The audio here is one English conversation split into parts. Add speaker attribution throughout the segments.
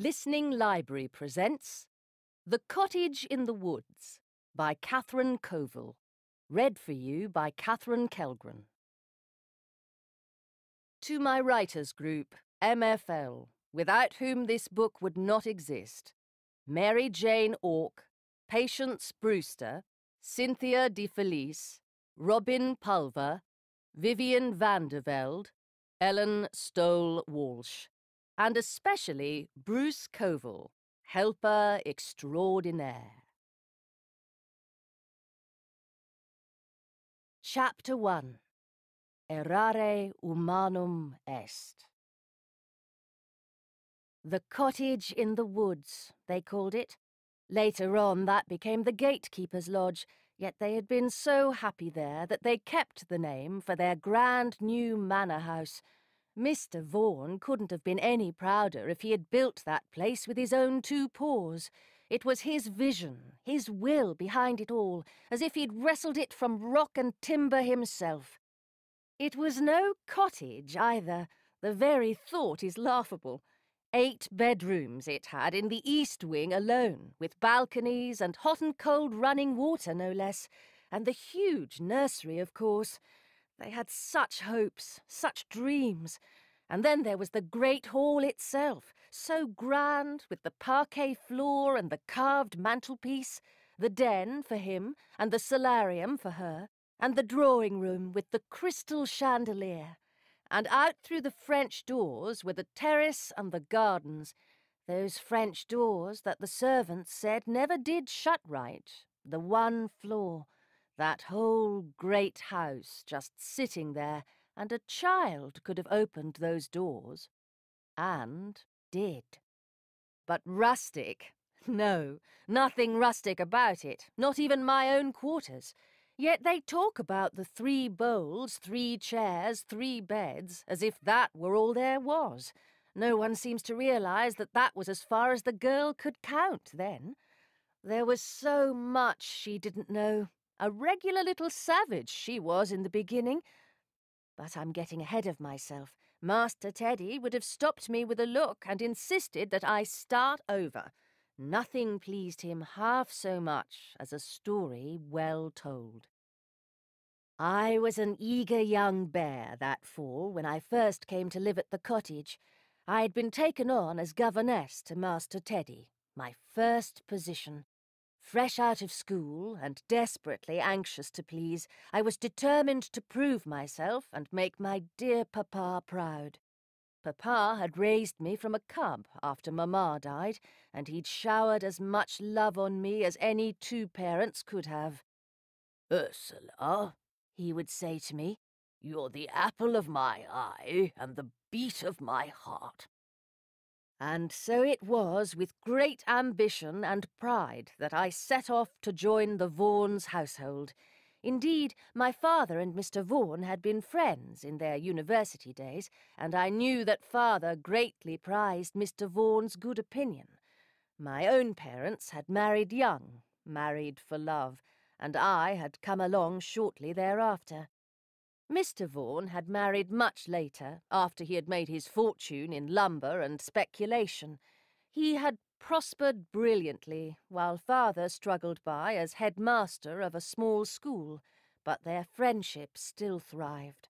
Speaker 1: Listening Library presents The Cottage in the Woods by Katherine Coville. Read for you by Katherine Kellgren. To my writers group, MFL, without whom this book would not exist, Mary Jane Ork, Patience Brewster, Cynthia De Felice, Robin Pulver, Vivian Vandervelde, Ellen Stoll-Walsh, and especially Bruce Coville, helper extraordinaire. Chapter 1. Errare humanum est. The cottage in the woods, they called it. Later on that became the gatekeeper's lodge, yet they had been so happy there that they kept the name for their grand new manor house. Mr. Vaughn couldn't have been any prouder if he had built that place with his own 2 paws. It was his vision, his will behind it all, as if he'd wrestled it from rock and timber himself. It was no cottage either. The very thought is laughable. 8 bedrooms it had in the east wing alone, with balconies and hot and cold running water no less, and the huge nursery, of course. They had such hopes, such dreams. And then there was the great hall itself, so grand, with the parquet floor and the carved mantelpiece, the den for him and the solarium for her, and the drawing room with the crystal chandelier. And out through the French doors were the terrace and the gardens, those French doors that the servants said never did shut right, the one floor. That whole great house just sitting there, and a child could have opened those doors. And did. But rustic? No, nothing rustic about it, not even my own quarters. Yet they talk about the 3 bowls, 3 chairs, 3 beds, as if that were all there was. No one seems to realise that that was as far as the girl could count then. There was so much she didn't know. A regular little savage she was in the beginning. But I'm getting ahead of myself. Master Teddy would have stopped me with a look and insisted that I start over. Nothing pleased him half so much as a story well told. I was an eager young bear that fall when I first came to live at the cottage. I had been taken on as governess to Master Teddy, my first position. Fresh out of school and desperately anxious to please, I was determined to prove myself and make my dear papa proud. Papa had raised me from a cub after Mamma died, and he'd showered as much love on me as any 2 parents could have. "Ursula," he would say to me, "you're the apple of my eye and the beat of my heart." And so it was with great ambition and pride that I set off to join the Vaughn's household. Indeed, my father and Mr. Vaughn had been friends in their university days, and I knew that father greatly prized Mr. Vaughn's good opinion. My own parents had married young, married for love, and I had come along shortly thereafter. Mr. Vaughn had married much later, after he had made his fortune in lumber and speculation. He had prospered brilliantly, while father struggled by as headmaster of a small school, but their friendship still thrived.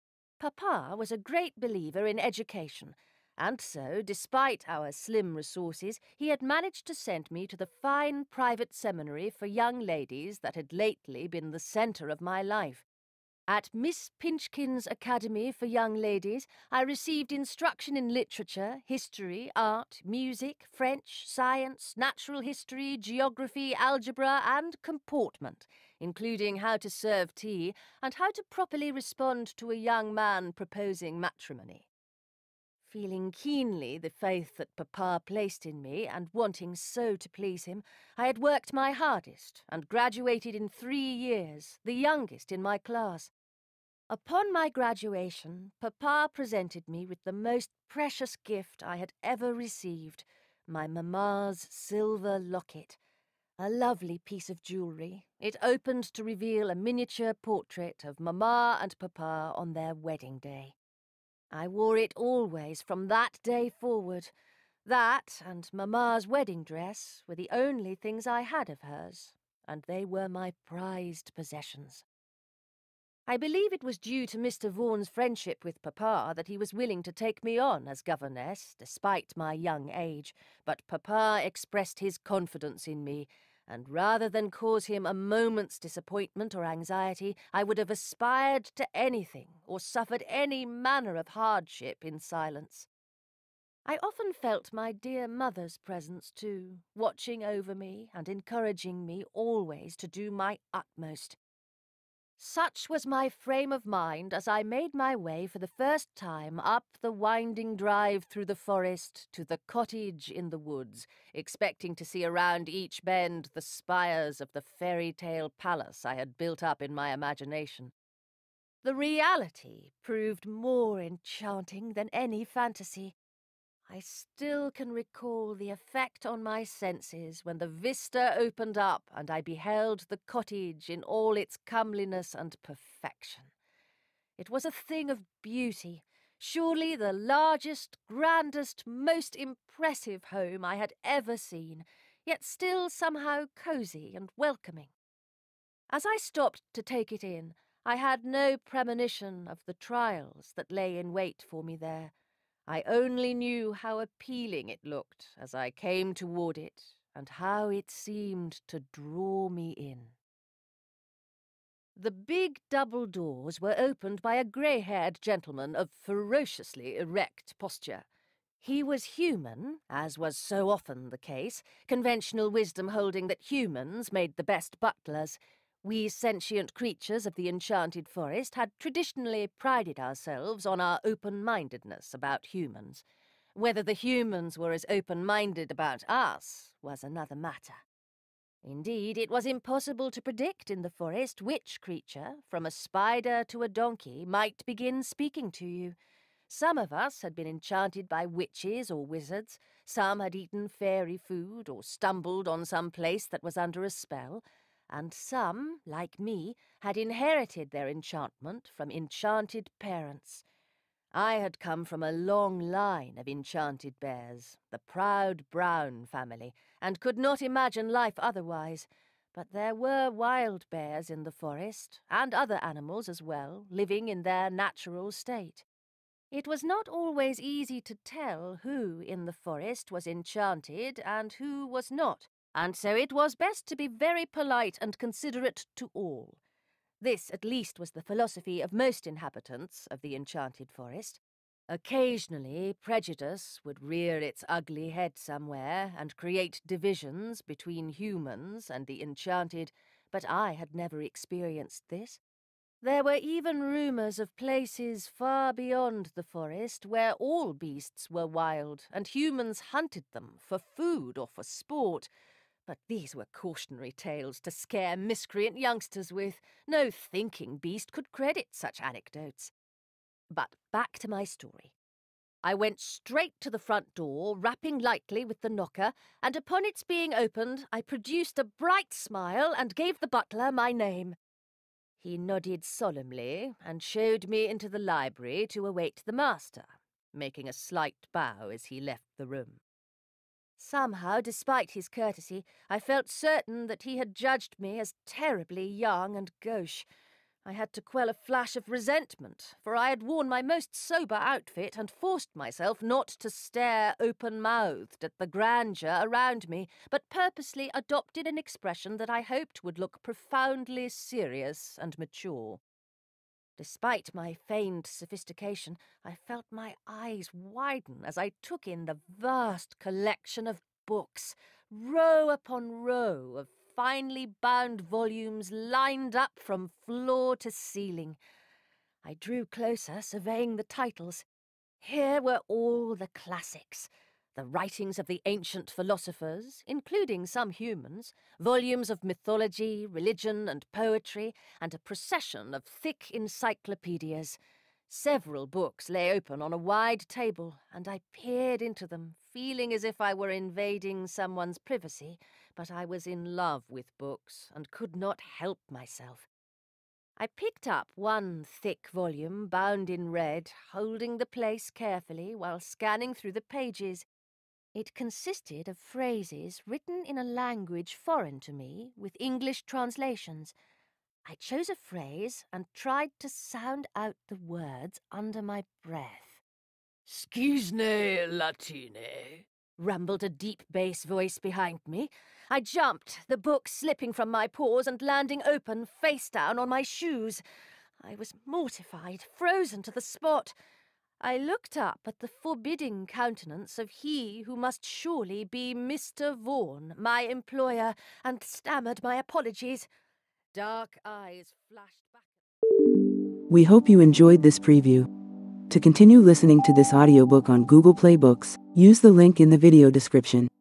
Speaker 1: Papa was a great believer in education, and so, despite our slim resources, he had managed to send me to the fine private seminary for young ladies that had lately been the centre of my life. At Miss Pinchkin's Academy for Young Ladies, I received instruction in literature, history, art, music, French, science, natural history, geography, algebra, and comportment, including how to serve tea and how to properly respond to a young man proposing matrimony. Feeling keenly the faith that Papa placed in me and wanting so to please him, I had worked my hardest and graduated in 3 years, the youngest in my class. Upon my graduation, Papa presented me with the most precious gift I had ever received, my mamma's silver locket. A lovely piece of jewellery. It opened to reveal a miniature portrait of Mamma and Papa on their wedding day. I wore it always from that day forward. That and Mamma's wedding dress were the only things I had of hers, and they were my prized possessions. I believe it was due to Mr. Vaughn's friendship with Papa that he was willing to take me on as governess, despite my young age, but Papa expressed his confidence in me, and rather than cause him a moment's disappointment or anxiety, I would have aspired to anything or suffered any manner of hardship in silence. I often felt my dear mother's presence too, watching over me and encouraging me always to do my utmost. Such was my frame of mind as I made my way for the first time up the winding drive through the forest to the cottage in the woods, expecting to see around each bend the spires of the fairy tale palace I had built up in my imagination. The reality proved more enchanting than any fantasy. I still can recall the effect on my senses when the vista opened up and I beheld the cottage in all its comeliness and perfection. It was a thing of beauty, surely the largest, grandest, most impressive home I had ever seen, yet still somehow cosy and welcoming. As I stopped to take it in, I had no premonition of the trials that lay in wait for me there. I only knew how appealing it looked as I came toward it, and how it seemed to draw me in. The big double doors were opened by a grey-haired gentleman of ferociously erect posture. He was human, as was so often the case, conventional wisdom holding that humans made the best butlers. We sentient creatures of the Enchanted Forest had traditionally prided ourselves on our open-mindedness about humans. Whether the humans were as open-minded about us was another matter. Indeed, it was impossible to predict in the forest which creature, from a spider to a donkey, might begin speaking to you. Some of us had been enchanted by witches or wizards, some had eaten fairy food or stumbled on some place that was under a spell, and some, like me, had inherited their enchantment from enchanted parents. I had come from a long line of enchanted bears, the proud Brown family, and could not imagine life otherwise. But there were wild bears in the forest, and other animals as well, living in their natural state. It was not always easy to tell who in the forest was enchanted and who was not, and so it was best to be very polite and considerate to all. This, at least, was the philosophy of most inhabitants of the Enchanted Forest. Occasionally, prejudice would rear its ugly head somewhere and create divisions between humans and the enchanted, but I had never experienced this. There were even rumours of places far beyond the forest where all beasts were wild and humans hunted them for food or for sport. But these were cautionary tales to scare miscreant youngsters with. No thinking beast could credit such anecdotes. But back to my story. I went straight to the front door, rapping lightly with the knocker, and upon its being opened, I produced a bright smile and gave the butler my name. He nodded solemnly and showed me into the library to await the master, making a slight bow as he left the room. Somehow, despite his courtesy, I felt certain that he had judged me as terribly young and gauche. I had to quell a flash of resentment, for I had worn my most sober outfit and forced myself not to stare open-mouthed at the grandeur around me, but purposely adopted an expression that I hoped would look profoundly serious and mature. Despite my feigned sophistication, I felt my eyes widen as I took in the vast collection of books, row upon row of finely bound volumes lined up from floor to ceiling. I drew closer, surveying the titles. Here were all the classics, the writings of the ancient philosophers, including some humans, volumes of mythology, religion, and poetry, and a procession of thick encyclopedias. Several books lay open on a wide table, and I peered into them, feeling as if I were invading someone's privacy, but I was in love with books and could not help myself. I picked up one thick volume bound in red, holding the place carefully while scanning through the pages. It consisted of phrases written in a language foreign to me with English translations. I chose a phrase and tried to sound out the words under my breath. "Scusne latine," rumbled a deep bass voice behind me. I jumped, the book slipping from my paws and landing open face down on my shoes. I was mortified, frozen to the spot. I looked up at the forbidding countenance of he who must surely be Mr. Vaughn, my employer, and stammered my apologies. Dark eyes flashed back.
Speaker 2: We hope you enjoyed this preview. To continue listening to this audiobook on Google Play Books, use the link in the video description.